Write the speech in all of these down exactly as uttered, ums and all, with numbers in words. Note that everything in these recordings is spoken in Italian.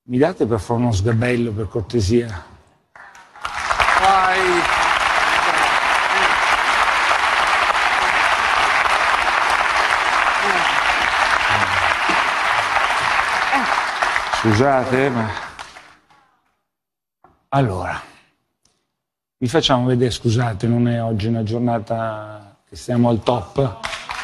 Mi date per fare uno sgabello, per cortesia? Vai. Scusate, ma... Allora, vi facciamo vedere, scusate, non è oggi una giornata che stiamo al top.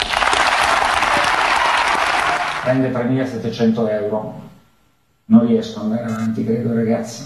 Prende tremilasettecento euro. Non riesco ad andare avanti, credo, ragazzi.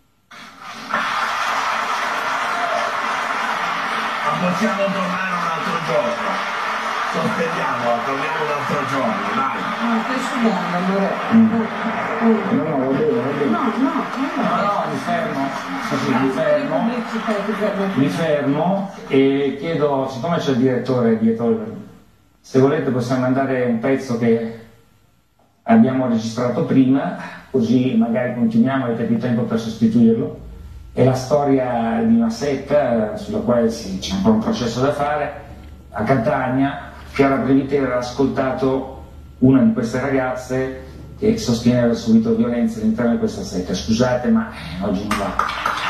Ma possiamo tornare un altro giorno. Sospendiamo, torniamo un altro giorno, dai. No, stai sudando, allora. Mm. No, no, va bene, va bene. No, no, no. No, no, mi fermo. Sì, sì, mi fermo. Mi fermo e chiedo, siccome c'è il direttore dietro, se volete possiamo mandare un pezzo che abbiamo registrato prima, così magari continuiamo, avete più tempo per sostituirlo. È la storia di una setta sulla quale sì, c'è ancora un processo da fare. A Catania Chiara Brevitera ha ascoltato una di queste ragazze che sostiene aver subito violenza all'interno di questa setta. Scusate, ma oggi non va.